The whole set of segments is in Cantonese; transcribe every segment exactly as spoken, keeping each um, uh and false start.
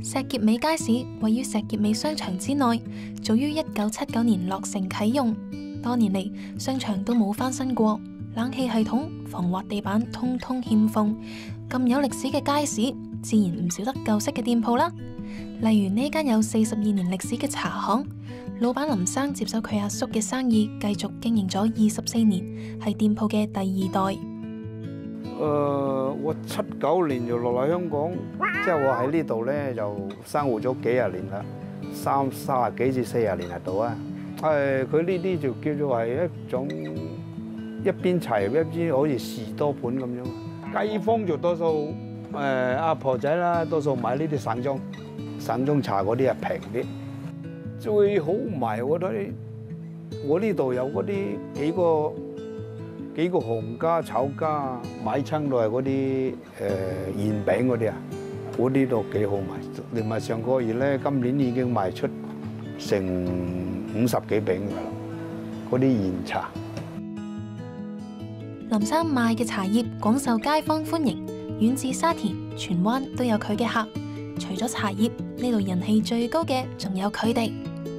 石硤尾街市位於石硤尾商場之內，早於一九七九年落成啟用。多年嚟，商場都冇翻新過，冷氣系統、防滑地板通通欠奉。咁有歷史嘅街市，自然唔少得舊式嘅店鋪啦。例如呢間有四十二年歷史嘅茶行，老闆林生接手佢阿叔嘅生意，繼續經營咗二十四年，係店鋪嘅第二代。 誒、呃，我七九年就落嚟香港，即係我喺呢度咧就生活咗幾十年啦，三三十幾至四十年喺度啊。誒，佢呢啲就叫做係一種一邊齊一邊好似士多盤咁樣。街坊就多數誒阿婆仔啦，多數買呢啲散裝散裝茶嗰啲係平啲。最好賣我覺得，我呢度有嗰啲幾個。幾個行家、炒家買親都係嗰啲誒煙餅嗰啲啊，嗰啲都幾好賣。連埋上個月咧，今年已經賣出成五十幾餅㗎啦，嗰啲煙茶。 林生賣嘅茶葉廣受街坊歡迎，遠至沙田、荃灣都有佢嘅客。除咗茶葉，呢度人氣最高嘅仲有佢哋。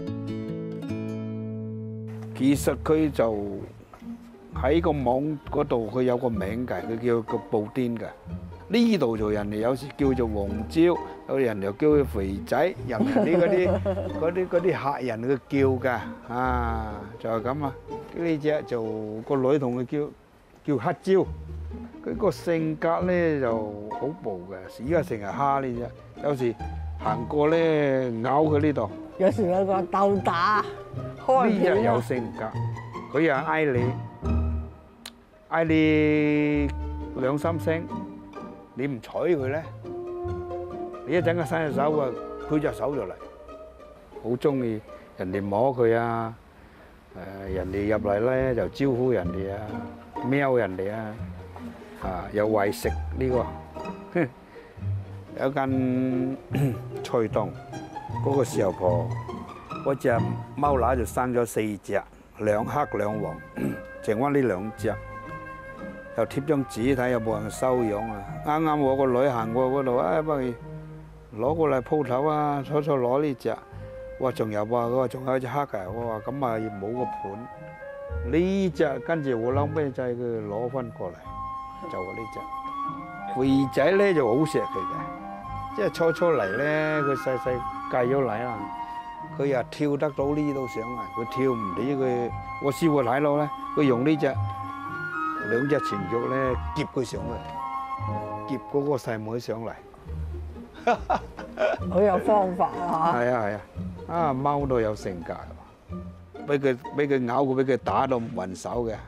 其實佢就喺個網嗰度，佢有個名㗎，佢叫個布甸㗎。呢度就人哋有時叫做黃椒，有人又叫佢肥仔，人哋啲嗰啲嗰啲嗰啲客人佢叫㗎，啊就係咁啊。呢隻就個女同佢叫叫黑椒，佢個性格咧就好暴嘅，而家成日蝦呢隻，有時行過咧咬佢呢度。 有時有個鬥打，開呢隻有性格，佢又嗌你。嗌你兩三聲，你唔睬佢咧，你一陣間伸隻手啊，佢隻手就嚟，好中意人哋摸佢啊，誒人哋入嚟咧就招呼人哋啊，喵人哋啊，啊又餵食呢個，有間菜檔，嗰個豉油婆，嗰隻貓乸就生咗四隻，兩黑兩黃，剩翻呢兩隻。又貼張紙睇有冇人收養啊！啱啱我個女行過嗰度，啊不如攞過嚟鋪頭啊，初初攞呢隻，哇仲有啊，佢話仲有隻黑嘅，我話咁啊冇個盤，呢隻跟住我撈咩掣佢攞翻過嚟，就係呢隻。肥仔咧就好錫佢嘅，即係初初嚟咧，佢細細計咗嚟啦，佢又跳得到呢度上嚟，佢跳唔理佢，我試過睇到咧，佢用呢隻。兩隻前腳咧，夾佢上嚟，夾嗰個細妹上嚟， 好有方法啊！ 係啊係啊，啊貓都有性格㗎，俾佢俾佢咬佢，俾佢打到暈手嘅。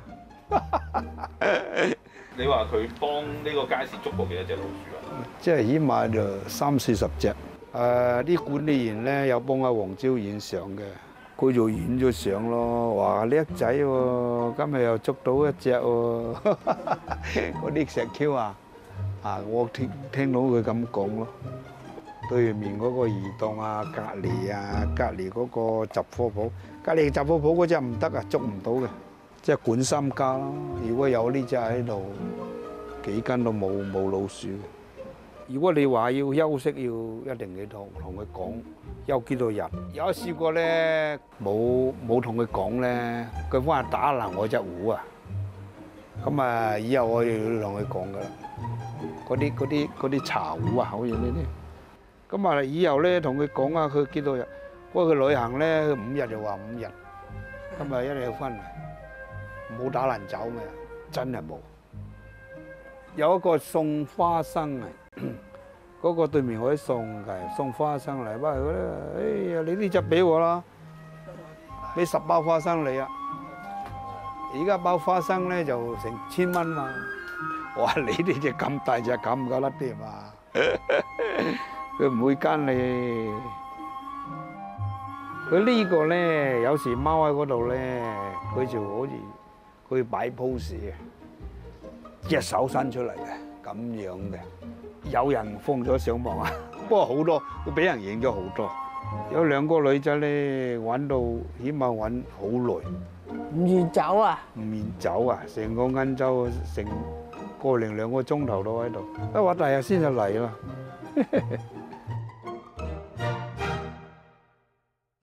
你話佢幫呢個街市捉過幾多隻老鼠啊？ 即係起碼就三四十隻。誒啲管理員咧有幫阿黃椒影相嘅。佢就影咗相咯，話叻仔喎，今日又捉到一隻喎，嗰啲石 Q 啊，啊我聽聽到佢咁講咯。對面嗰個移動啊，隔離啊，隔離嗰個雜貨鋪，隔離雜貨鋪嗰隻唔得啊，捉唔到嘅，即係管三家咯。如果有呢隻喺度，幾間都冇冇老鼠。如果你話要休息，要一定要同同佢講休幾多日。有試過咧，冇冇同佢講咧，佢翻嚟打爛我隻壺啊！咁啊，以後我又要同佢講噶啦。嗰啲嗰啲嗰啲茶壺啊，好似呢啲。咁啊，以後咧同佢講啊，佢幾多日？不過佢旅行咧，五日就話五日。咁啊，一定要翻嚟，冇打爛酒咩？真係冇。有一個送花生啊！嗰個對面可以送嘅，送花生嚟，不過佢咧，哎呀，你呢隻俾我啦，俾十包花生你啊！而家包花生咧就成千蚊嘛，我話你呢隻咁大隻，搞唔搞得掂啊？佢唔會跟你。佢呢個咧，有時踎喺嗰度咧，佢就好似佢擺 pose 嘅，隻手伸出嚟嘅，咁樣嘅。有人放咗上網啊，不過好多都俾人影咗好多。有兩個女仔咧玩到起碼玩好耐， 唔願走啊！ 唔願走啊！成個晏晝成個零兩個鐘頭都喺度，一話第日先就嚟啦。